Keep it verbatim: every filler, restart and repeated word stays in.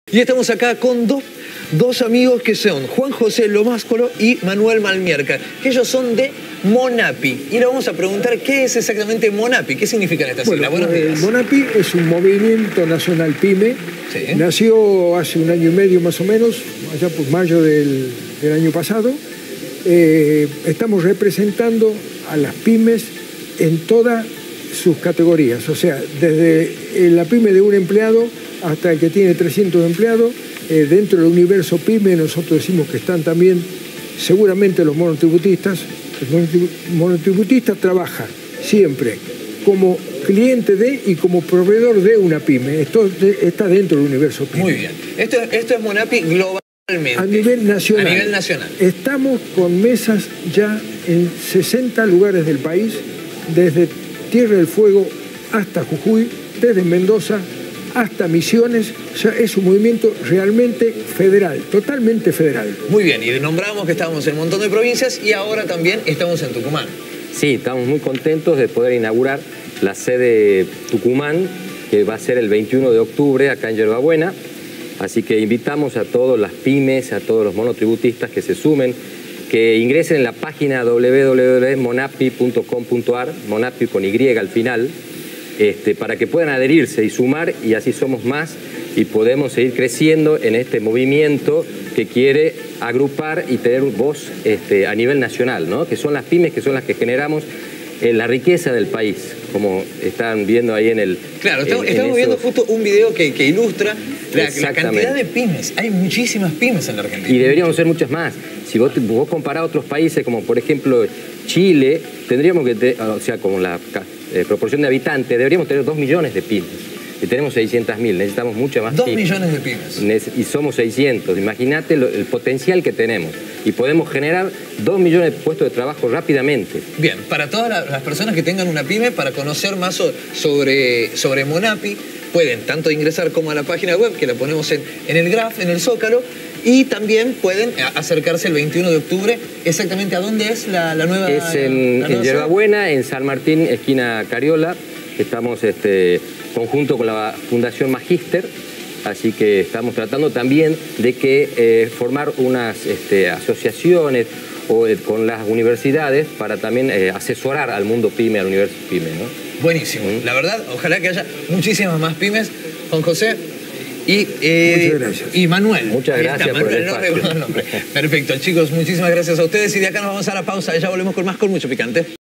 Y estamos acá con dos, dos amigos que son Juan José Lomáscolo y Manuel Malmierca, que ellos son de Monapi. Y le vamos a preguntar qué es exactamente Monapi, qué significan estas siglas. Bueno, Buenos días. eh, Monapi es un movimiento nacional pyme. Sí. Nació hace un año y medio más o menos, allá por mayo del, del año pasado. Eh, estamos representando a las pymes en todas sus categorías, o sea, desde la pyme de un empleado hasta el que tiene trescientos empleados. Eh, dentro del universo pyme nosotros decimos que están también seguramente los monotributistas. El monotributista trabaja siempre como cliente de y como proveedor de una pyme. Esto de, está dentro del universo pyme. Muy bien. Esto, esto es Monapi globalmente. A nivel nacional. A nivel nacional. Estamos con mesas ya en sesenta lugares del país, desde Tierra del Fuego hasta Jujuy, desde Mendoza hasta Misiones. O sea, es un movimiento realmente federal, totalmente federal. Muy bien, y nombramos que estábamos en un montón de provincias y ahora también estamos en Tucumán. Sí, estamos muy contentos de poder inaugurar la sede Tucumán, que va a ser el veintiuno de octubre acá en Yerba Buena. Así que invitamos a todas las pymes, a todos los monotributistas que se sumen, que ingresen en la página doble u doble u doble u punto monapi punto com punto ar, Monapi con Y al final, este, para que puedan adherirse y sumar, y así somos más y podemos seguir creciendo en este movimiento que quiere agrupar y tener voz este, a nivel nacional, ¿no? Que son las pymes, que son las que generamos eh, la riqueza del país, como están viendo ahí en el... Claro, estamos, en, en estamos esos... viendo justo un video que, que ilustra la, la cantidad de pymes. Hay muchísimas pymes en la Argentina. Y deberíamos ser muchas más. Si vos, vos comparás otros países, como por ejemplo Chile, tendríamos que, te, o sea, como la eh, proporción de habitantes, deberíamos tener dos millones de pymes. Y tenemos seiscientas mil, necesitamos mucho más. Dos millones de pymes. Y somos seiscientos. Imagínate lo, el potencial que tenemos. Y podemos generar dos millones de puestos de trabajo rápidamente. Bien, para todas la, las personas que tengan una pyme, para conocer más so, sobre, sobre Monapi, pueden tanto ingresar como a la página web, que la ponemos en, en el graph, en el Zócalo, y también pueden acercarse el veintiuno de octubre. ¿Exactamente a dónde es la, la nueva? Es en, en Yerba Buena, en San Martín, esquina Cariola. Estamos este, conjunto con la Fundación Magíster, así que estamos tratando también de que eh, formar unas este, asociaciones o, eh, con las universidades para también eh, asesorar al mundo pyme, al universo pyme, ¿no? Buenísimo. ¿Mm? La verdad, ojalá que haya muchísimas más pymes. Juan José y, eh, Muchas gracias. y Manuel. Muchas gracias está, por Manuel, el nombre, espacio. nombre. Perfecto, chicos, muchísimas gracias a ustedes y de acá nos vamos a la pausa. Ya volvemos con más Con Mucho Picante.